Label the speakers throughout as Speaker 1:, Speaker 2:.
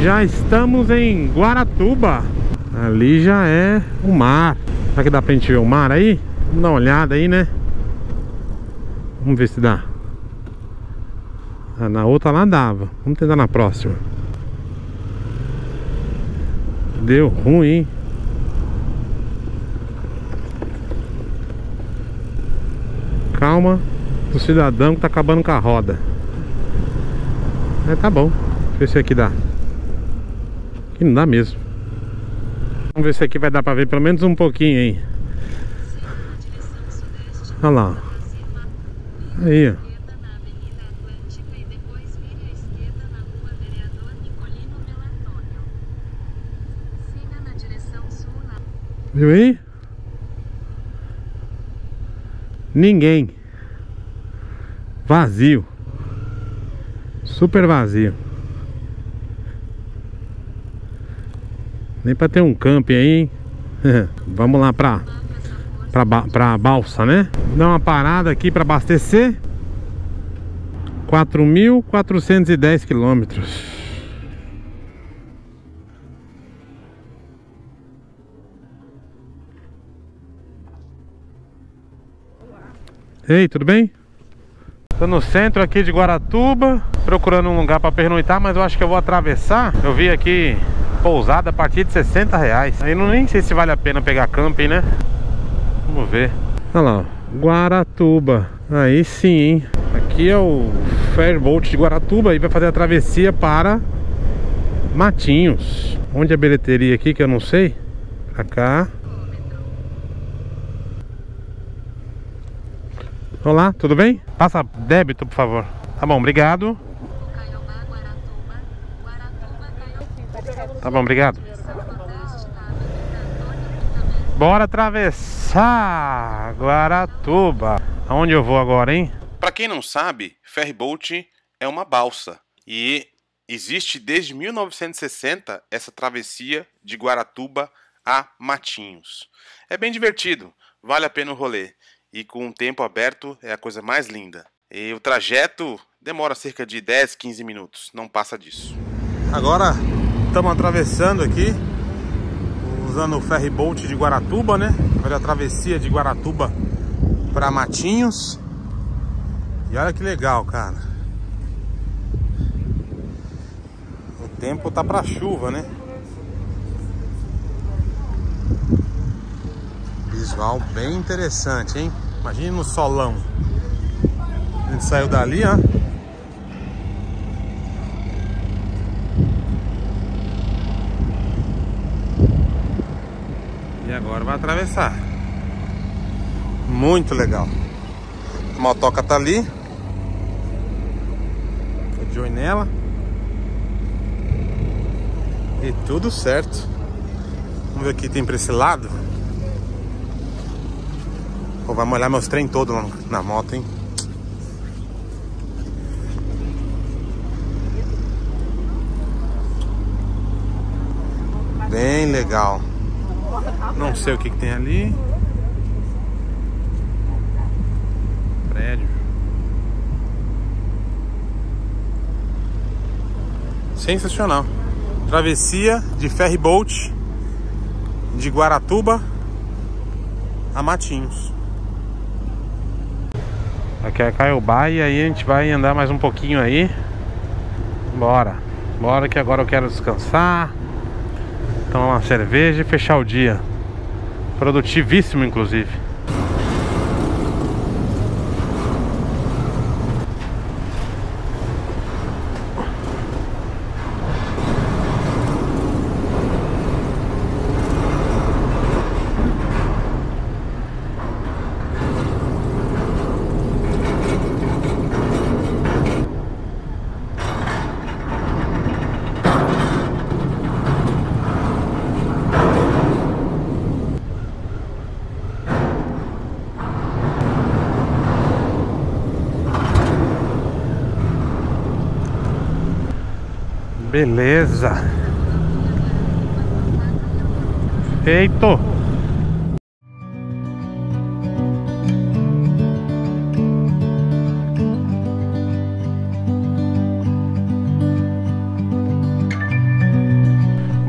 Speaker 1: Já estamos em Guaratuba. Ali já é o mar. Será que dá pra gente ver o mar aí? Vamos dar uma olhada aí, né? Vamos ver se dá. Ah, na outra lá dava. Vamos tentar na próxima. Deu ruim, hein? Calma do cidadão que tá acabando com a roda. Tá bom. Deixa eu ver se aqui dá. Aqui não dá mesmo. Vamos ver se aqui vai dar pra ver pelo menos um pouquinho aí. Olha lá. Aí, ó. Viu aí? Ninguém. Vazio. Super vazio. Nem pra ter um camping aí, hein? Vamos lá pra balsa, né? Dá uma parada aqui pra abastecer. 4.410 quilômetros. Ei, tudo bem? Tô no centro aqui de Guaratuba, procurando um lugar pra pernoitar, mas eu acho que eu vou atravessar. Eu vi aqui pousada a partir de R$60. Aí não nem sei se vale a pena pegar camping, né? Vamos ver. Olha lá, ó. Guaratuba. Aí sim, hein? Aqui é o Ferryboat de Guaratuba. Aí vai fazer a travessia para Matinhos. Onde é a bilheteria aqui que eu não sei? Pra cá. Olá, tudo bem? Passa débito, por favor. Tá bom, obrigado. Tá bom, obrigado. Bora atravessar Guaratuba. Aonde eu vou agora, hein?
Speaker 2: Para quem não sabe, ferryboat é uma balsa. E existe desde 1960 essa travessia de Guaratuba a Matinhos. É bem divertido, vale a pena o rolê. E com o tempo aberto é a coisa mais linda. E o trajeto demora cerca de 10, 15 minutos, não passa disso.
Speaker 1: Agora estamos atravessando aqui, usando o ferryboat de Guaratuba, né? Fazer a travessia de Guaratuba para Matinhos. E olha que legal, cara. O tempo tá para chuva, né? Visual bem interessante, hein? Imagina no solão. A gente saiu dali, ó. E agora vai atravessar. Muito legal. A motoca tá ali. Tô de olho nela. E tudo certo. Vamos ver o que tem pra esse lado. Pô, vai molhar meus trem todos lá na moto, hein? Bem legal. Não sei o que tem ali. Prédio. Sensacional. Travessia de ferryboat de Guaratuba a Matinhos. Aqui é Caiobá e aí a gente vai andar mais um pouquinho aí. Bora. Bora que agora eu quero descansar, tomar uma cerveja e fechar o dia. Produtivíssimo, inclusive. Beleza. Feito.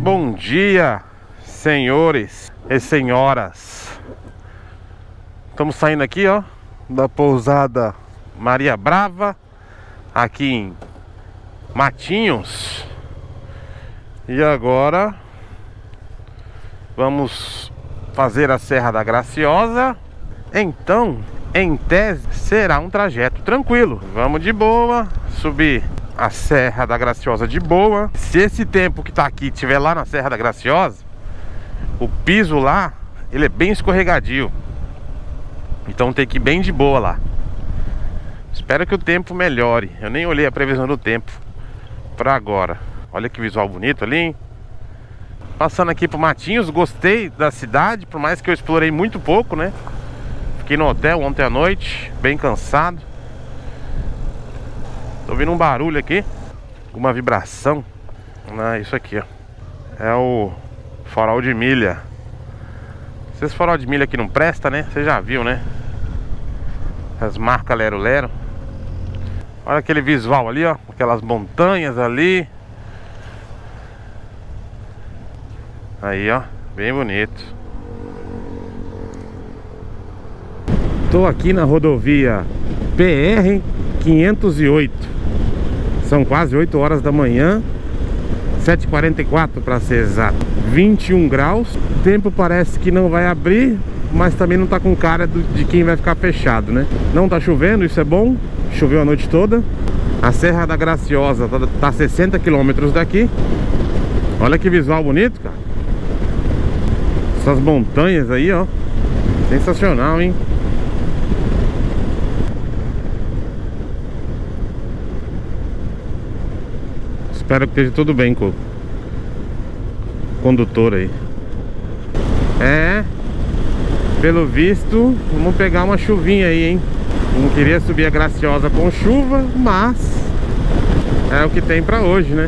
Speaker 1: Bom dia, senhores e senhoras. Estamos saindo aqui, ó, da pousada Maria Brava, aqui em Matinhos. E agora vamos fazer a Serra da Graciosa. Então, em tese, será um trajeto tranquilo. Vamos de boa, subir a Serra da Graciosa de boa. Se esse tempo que tá aqui tiver lá na Serra da Graciosa, o piso lá, ele é bem escorregadio. Então tem que ir bem de boa lá. Espero que o tempo melhore. Eu nem olhei a previsão do tempo pra agora. Olha que visual bonito ali, hein? Passando aqui pro Matinhos, gostei da cidade, por mais que eu explorei muito pouco, né? Fiquei no hotel ontem à noite, bem cansado. Tô ouvindo um barulho aqui, uma vibração. Ah, isso aqui, ó, é o farol de milha. Esses farol de milha aqui não presta, né? Você já viu, né? As marcas lero-lero. Olha aquele visual ali, ó, aquelas montanhas ali. Aí, ó, bem bonito. Tô aqui na rodovia PR 508. São quase 8 horas da manhã, 7h44 para ser exato. 21 graus. O tempo parece que não vai abrir, mas também não tá com cara de quem vai ficar fechado, né? Não tá chovendo, isso é bom. Choveu a noite toda. A Serra da Graciosa tá a 60 km daqui. Olha que visual bonito, cara. Essas montanhas aí, ó. Sensacional, hein? Espero que esteja tudo bem com o condutor aí. É, pelo visto, vamos pegar uma chuvinha aí, hein? Não queria subir a Graciosa com chuva, mas é o que tem pra hoje, né?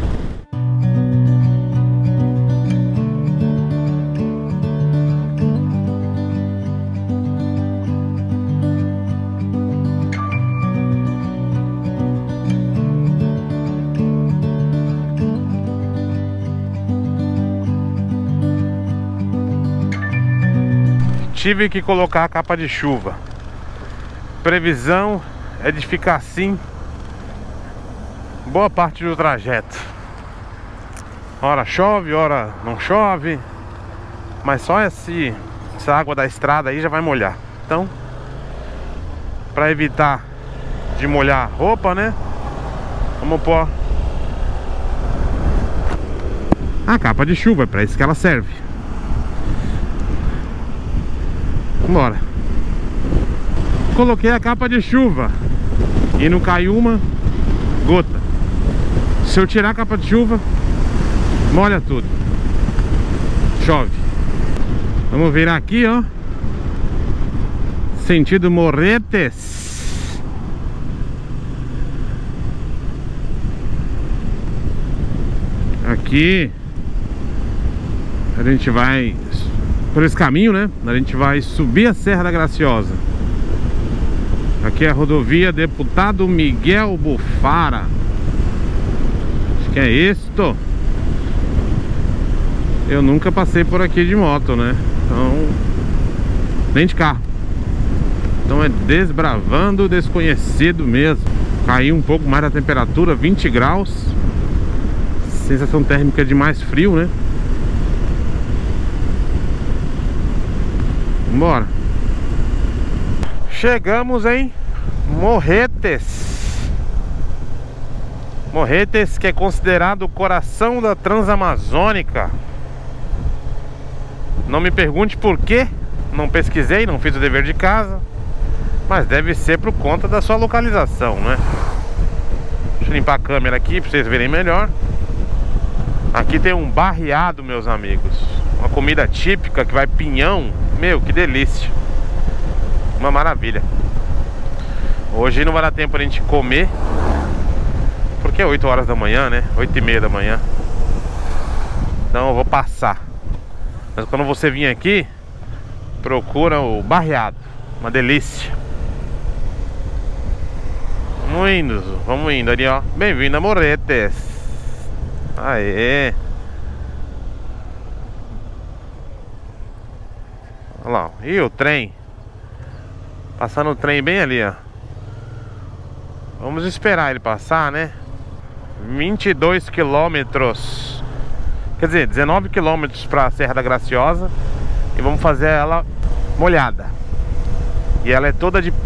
Speaker 1: Tive que colocar a capa de chuva. Previsão é de ficar assim boa parte do trajeto. Ora chove, ora não chove. Mas só essa água da estrada aí já vai molhar. Então, para evitar de molhar a roupa, né? Vamos pôr a capa de chuva, é para isso que ela serve. Bora. Coloquei a capa de chuva e não caiu uma gota. Se eu tirar a capa de chuva, molha tudo. Chove. Vamos virar aqui, ó, sentido Morretes. Aqui a gente vai por esse caminho, né? A gente vai subir a Serra da Graciosa. Aqui é a rodovia Deputado Miguel Bufara. Acho que é isto. Eu nunca passei por aqui de moto, né? Então, nem de carro. Então é desbravando o desconhecido mesmo. Caiu um pouco mais a temperatura, 20 graus. Sensação térmica de mais frio, né? Bora. Chegamos em Morretes. Morretes, que é considerado o coração da Transamazônica. Não me pergunte por quê. Não pesquisei, não fiz o dever de casa. Mas deve ser por conta da sua localização, né? Deixa eu limpar a câmera aqui para vocês verem melhor. Aqui tem um barreado, meus amigos. Uma comida típica que vai pinhão. Meu, que delícia. Uma maravilha. Hoje não vai dar tempo pra gente comer, porque é 8 horas da manhã, né? 8h30 da manhã. Então eu vou passar. Mas quando você vir aqui, procura o barreado. Uma delícia. Vamos indo ali, ó. Bem-vindo a Morretes. Aê. lá, ó. E o trem. Passando o trem bem ali, ó. Vamos esperar ele passar, né? 22 quilômetros. Quer dizer, 19 quilômetros pra Serra da Graciosa. E vamos fazer ela molhada. E ela é toda de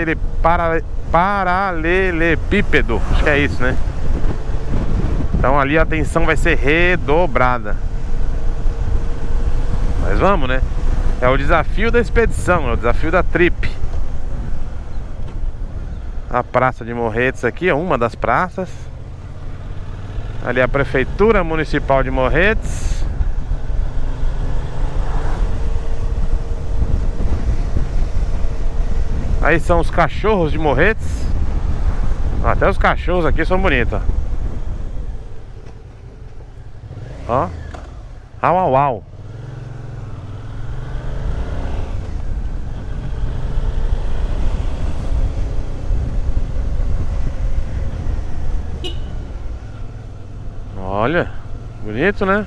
Speaker 1: paralelepípedo. Acho que é isso, né? Então ali a tensão vai ser redobrada. Mas vamos, né? É o desafio da expedição, é o desafio da trip. A Praça de Morretes aqui é uma das praças. Ali a Prefeitura Municipal de Morretes. Aí são os cachorros de Morretes. Até os cachorros aqui são bonitos. Ó. Au, au, au. Olha, bonito, né?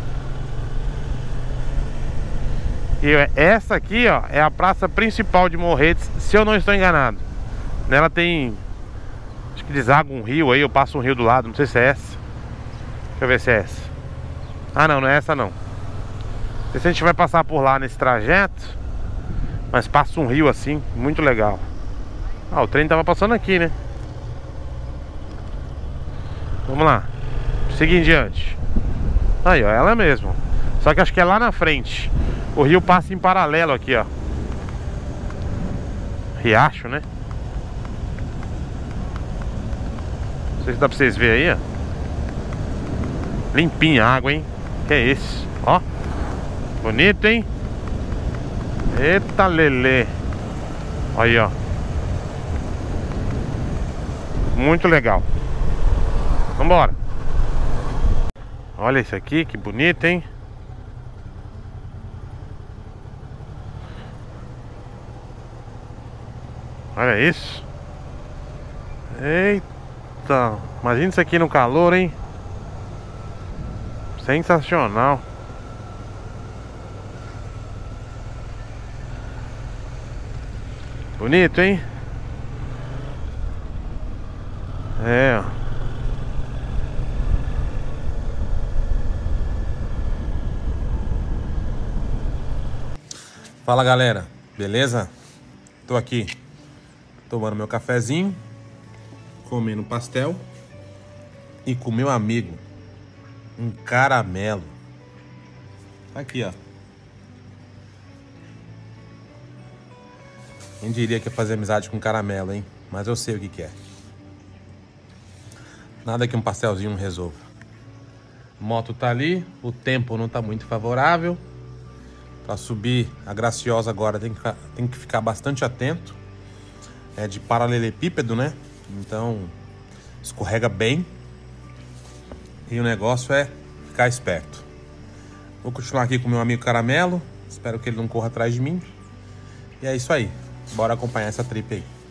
Speaker 1: E essa aqui, ó, é a praça principal de Morretes, se eu não estou enganado. Nela tem, acho que deságua um rio aí, eu passo um rio do lado, não sei se é essa. Deixa eu ver se é essa. Ah, não, não é essa não. Não sei se a gente vai passar por lá nesse trajeto, mas passa um rio assim, muito legal. Ah, o trem tava passando aqui, né? Vamos lá. Seguir em diante. Aí, ó, ela mesmo. Só que acho que é lá na frente. O rio passa em paralelo aqui, ó. Riacho, né? Não sei se dá pra vocês verem aí, ó. Limpinha a água, hein? Que é isso? Ó. Bonito, hein? Eita lelê. Aí, ó. Muito legal. Vambora. Olha isso aqui, que bonito, hein? Olha isso. Eita. Imagina isso aqui no calor, hein? Sensacional. Bonito, hein? É, ó. Fala galera, beleza? Tô aqui tomando meu cafezinho, comendo pastel e com meu amigo um caramelo. Aqui, ó. Quem diria que ia fazer amizade com caramelo, hein? Mas eu sei o que que é. Nada que um pastelzinho não resolva. Moto tá ali, o tempo não tá muito favorável. Para subir a Graciosa agora tem que ficar bastante atento. É de paralelepípedo, né? Então escorrega bem. E o negócio é ficar esperto. Vou continuar aqui com meu amigo Caramelo. Espero que ele não corra atrás de mim. E é isso aí. Bora acompanhar essa trip aí.